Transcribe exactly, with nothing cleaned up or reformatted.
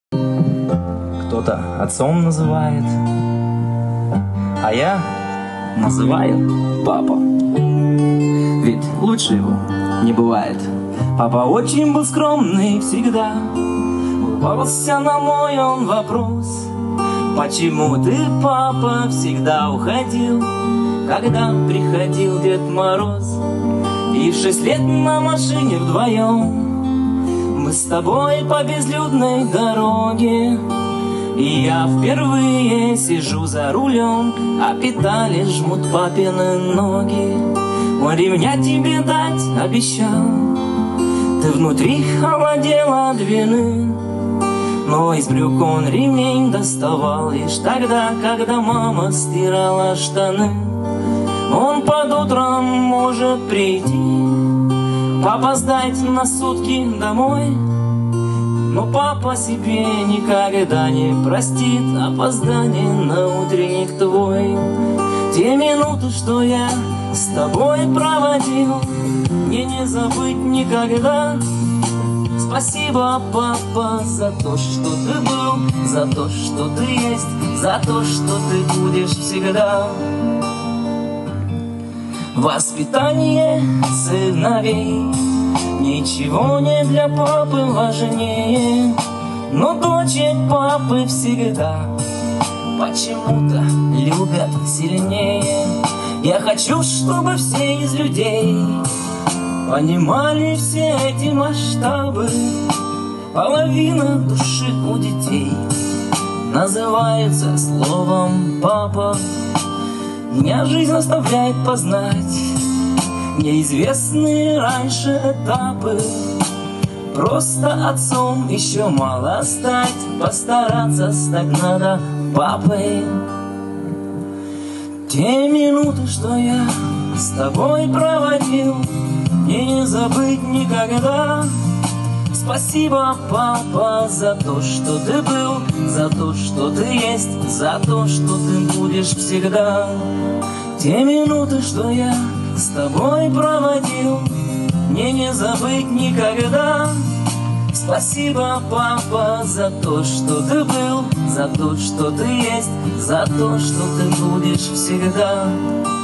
Кто-то отцом называет, а я называю папа. Ведь лучше его не бывает. Папа очень был скромный всегда, улыбался на мой он вопрос: почему ты, папа, всегда уходил, когда приходил Дед Мороз? И в шесть лет на машине вдвоем мы с тобой по безлюдной дороге, и я впервые сижу за рулем, а педали жмут папины ноги. Он ремня тебе дать обещал, ты внутри холодела от вины, но из брюк он ремень доставал лишь тогда, когда мама стирала штаны. Он под утром может прийти, опоздать на сутки домой, но папа себе никогда не простит опоздание на утренник твой. Те минуты, что я с тобой проводил, мне не забыть никогда. Спасибо, папа, за то, что ты был, за то, что ты есть, за то, что ты будешь всегда. Воспитание сыновей ничего не для папы важнее, но дочек папы всегда почему-то любят сильнее. Я хочу, чтобы все из людей понимали все эти масштабы. Половина души у детей называется словом папа. Меня жизнь заставляет познать неизвестные раньше этапы. Просто отцом еще мало стать, постараться стать надо папой. Те минуты, что я с тобой проводил, мне не забыть никогда. Спасибо, папа, за то, что ты был, за то, что ты есть, за то, что ты будешь всегда. Те минуты, что я с тобой проводил, мне не забыть никогда. Спасибо, папа, за то, что ты был, за то, что ты есть, за то, что ты будешь всегда.